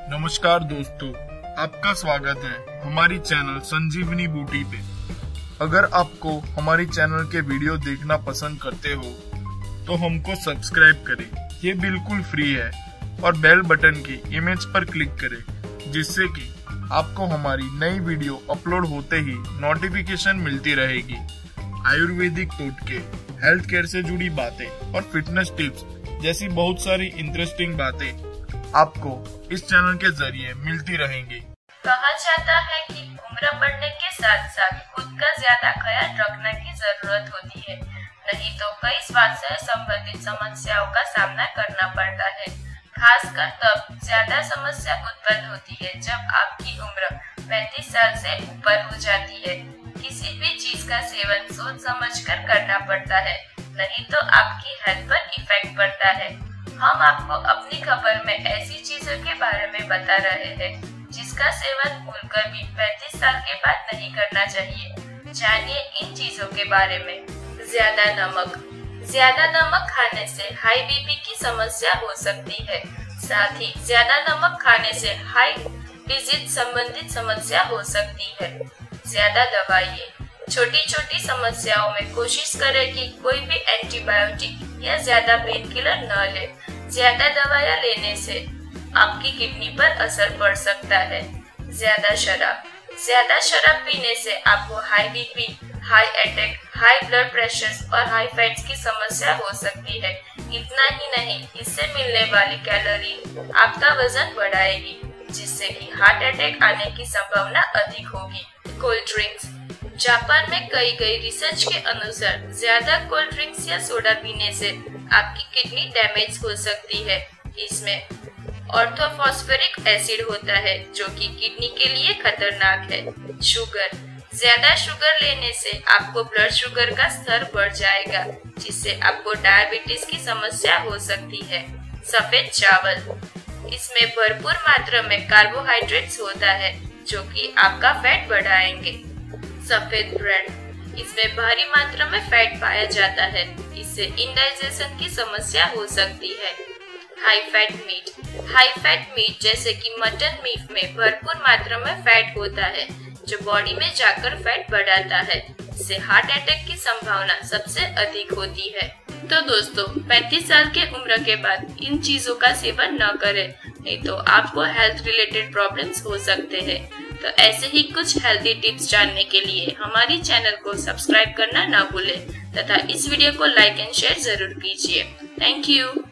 नमस्कार दोस्तों, आपका स्वागत है हमारी चैनल संजीवनी बूटी पे। अगर आपको हमारी चैनल के वीडियो देखना पसंद करते हो तो हमको सब्सक्राइब करें, ये बिल्कुल फ्री है, और बेल बटन की इमेज पर क्लिक करें जिससे कि आपको हमारी नई वीडियो अपलोड होते ही नोटिफिकेशन मिलती रहेगी। आयुर्वेदिक टोटके, हेल्थ केयर से जुड़ी बातें और फिटनेस टिप्स जैसी बहुत सारी इंटरेस्टिंग बातें आपको इस चैनल के जरिए मिलती रहेंगी। कहा जाता है कि उम्र बढ़ने के साथ साथ खुद का ज्यादा ख्याल रखने की जरूरत होती है, नहीं तो कई स्वास्थ्य से संबंधित समस्याओं का सामना करना पड़ता है। खासकर तब ज्यादा समस्या उत्पन्न होती है जब आपकी उम्र 35 साल से ऊपर हो जाती है। किसी भी चीज का सेवन सोच समझकर करना पड़ता है, नहीं तो आपकी हेल्थ पर इफेक्ट पड़ता है। हम आपको अपनी खबर में ऐसी चीजों के बारे में बता रहे हैं जिसका सेवन भूलकर भी 35 साल के बाद नहीं करना चाहिए। जानिए इन चीजों के बारे में। ज्यादा नमक खाने से हाई बीपी की समस्या हो सकती है। साथ ही ज्यादा नमक खाने से हाई डिजीज संबंधित समस्या हो सकती है। ज्यादा दवाइयाँ, छोटी छोटी समस्याओं में कोशिश करें कि कोई भी एंटीबायोटिक या ज्यादा पेन किलर न ले। ज्यादा दवाइयाँ लेने से आपकी किडनी पर असर पड़ सकता है। ज्यादा शराब पीने से आपको high BP, high attack, high blood pressure और हाई फैट्स की समस्या हो सकती है। इतना ही नहीं, इससे मिलने वाली कैलोरी आपका वजन बढ़ाएगी, जिससे कि हार्ट अटैक आने की संभावना अधिक होगी। Cold drinks. जापान में कई रिसर्च के अनुसार ज्यादा कोल्ड ड्रिंक्स या सोडा पीने से आपकी किडनी डैमेज हो सकती है। इसमें ऑर्थोफॉस्फेरिक एसिड होता है जो कि किडनी के लिए खतरनाक है। ज्यादा शुगर लेने से आपको ब्लड शुगर का स्तर बढ़ जाएगा, जिससे आपको डायबिटीज की समस्या हो सकती है। सफेद चावल, इसमें भरपूर मात्रा में कार्बोहाइड्रेट्स होता है जो कि आपका फैट बढ़ाएंगे। सफेद ब्रेड, इसमें भारी मात्रा में फैट पाया जाता है, इससे इंडाइजेशन की समस्या हो सकती है। हाई फैट मीट जैसे कि मटन मीट में भरपूर मात्रा में फैट होता है जो बॉडी में जाकर फैट बढ़ाता है, इससे हार्ट अटैक की संभावना सबसे अधिक होती है। तो दोस्तों, 35 साल के उम्र के बाद इन चीजों का सेवन न करें, नहीं तो आपको हेल्थ रिलेटेड प्रॉब्लम्स हो सकते हैं। तो ऐसे ही कुछ हेल्थी टिप्स जानने के लिए हमारी चैनल को सब्सक्राइब करना ना भूलें तथा इस वीडियो को लाइक एंड शेयर जरूर कीजिए। Thank you.